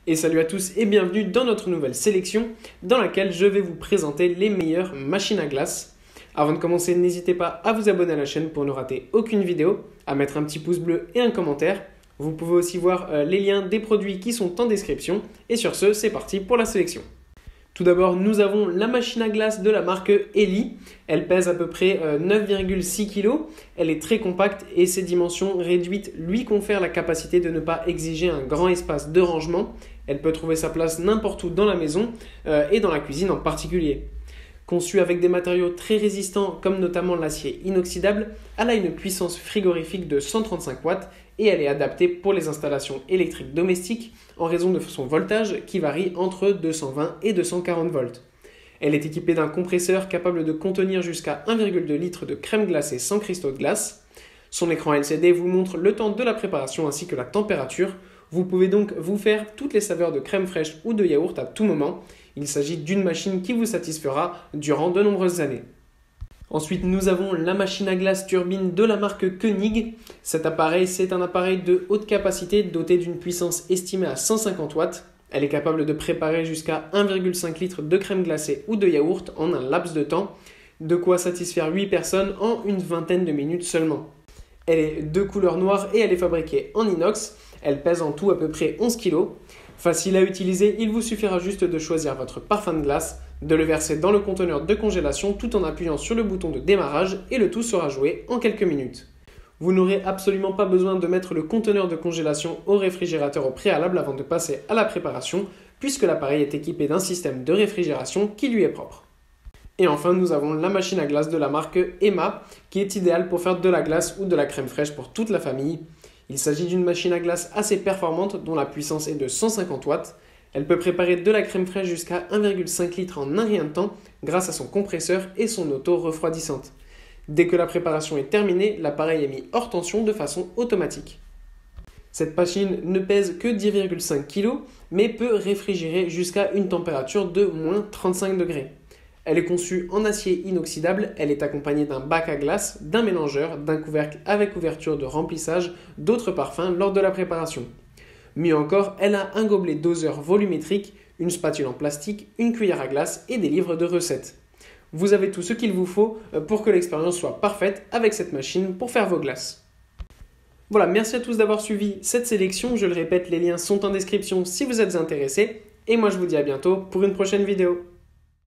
Et salut à tous et bienvenue dans notre nouvelle sélection dans laquelle je vais vous présenter les meilleures machines à glace. Avant de commencer, n'hésitez pas à vous abonner à la chaîne pour ne rater aucune vidéo, à mettre un petit pouce bleu et un commentaire. Vous pouvez aussi voir les liens des produits qui sont en description. Et sur ce, c'est parti pour la sélection. Tout d'abord, nous avons la machine à glace de la marque Ellie. Elle pèse à peu près 9,6 kg. Elle est très compacte et ses dimensions réduites lui confèrent la capacité de ne pas exiger un grand espace de rangement. Elle peut trouver sa place n'importe où dans la maison et dans la cuisine en particulier. Conçue avec des matériaux très résistants comme notamment l'acier inoxydable, elle a une puissance frigorifique de 135 watts et elle est adaptée pour les installations électriques domestiques en raison de son voltage qui varie entre 220 et 240 volts. Elle est équipée d'un compresseur capable de contenir jusqu'à 1,2 litre de crème glacée sans cristaux de glace. Son écran LCD vous montre le temps de la préparation ainsi que la température. Vous pouvez donc vous faire toutes les saveurs de crème fraîche ou de yaourt à tout moment. Il s'agit d'une machine qui vous satisfera durant de nombreuses années. Ensuite, nous avons la machine à glace turbine de la marque Koenig. Cet appareil, c'est un appareil de haute capacité doté d'une puissance estimée à 150 watts. Elle est capable de préparer jusqu'à 1,5 litre de crème glacée ou de yaourt en un laps de temps, de quoi satisfaire 8 personnes en une vingtaine de minutes seulement. Elle est de couleur noire et elle est fabriquée en inox. Elle pèse en tout à peu près 11 kg. Facile à utiliser, il vous suffira juste de choisir votre parfum de glace, de le verser dans le conteneur de congélation tout en appuyant sur le bouton de démarrage et le tout sera joué en quelques minutes. Vous n'aurez absolument pas besoin de mettre le conteneur de congélation au réfrigérateur au préalable avant de passer à la préparation puisque l'appareil est équipé d'un système de réfrigération qui lui est propre. Et enfin, nous avons la machine à glace de la marque Emma qui est idéale pour faire de la glace ou de la crème fraîche pour toute la famille. Il s'agit d'une machine à glace assez performante dont la puissance est de 150 watts. Elle peut préparer de la crème fraîche jusqu'à 1,5 litre en un rien de temps grâce à son compresseur et son auto refroidissante. Dès que la préparation est terminée, l'appareil est mis hors tension de façon automatique. Cette machine ne pèse que 10,5 kg mais peut réfrigérer jusqu'à une température de moins 35 degrés. Elle est conçue en acier inoxydable, elle est accompagnée d'un bac à glace, d'un mélangeur, d'un couvercle avec ouverture de remplissage, d'autres parfums lors de la préparation. Mieux encore, elle a un gobelet doseur volumétrique, une spatule en plastique, une cuillère à glace et des livres de recettes. Vous avez tout ce qu'il vous faut pour que l'expérience soit parfaite avec cette machine pour faire vos glaces. Voilà, merci à tous d'avoir suivi cette sélection. Je le répète, les liens sont en description si vous êtes intéressés. Et moi je vous dis à bientôt pour une prochaine vidéo.